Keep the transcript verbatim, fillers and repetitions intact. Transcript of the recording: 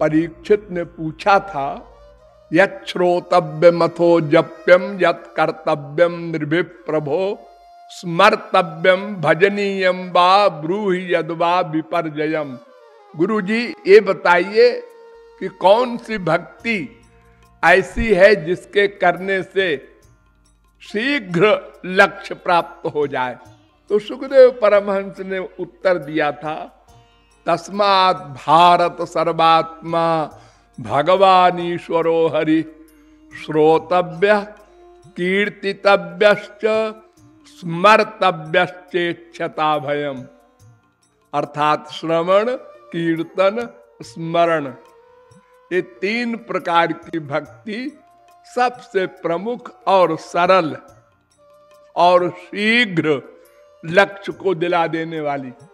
परीक्षित ने पूछा था, यत् श्रोतव्यमथो जप्यम यत् कर्तव्यम निर्भि प्रभो स्मर्तव्यम भजनीयम वा ब्रूहि यद्वा विपर्जयम। गुरु जी ये बताइए कि कौन सी भक्ति ऐसी है जिसके करने से शीघ्र लक्ष्य प्राप्त हो जाए। तो सुखदेव परमहंस ने उत्तर दिया था, तस्मात् भारत सर्वात्मा भगवान ईश्वरो हरि श्रोतव्य कीर्तितव्यश्च स्मर्तव्यश्चेक्षता भयम। अर्थात श्रवण, कीर्तन, स्मरण, ये तीन प्रकार की भक्ति सबसे प्रमुख और सरल और शीघ्र लक्ष्य को दिला देने वाली